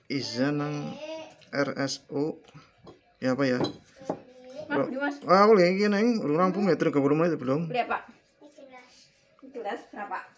izin nang RSU ya apa ya? Mas. Ah, boleh iki neng, urung rampung ya 30 menit belum? Berapa? 17. 17 berapa?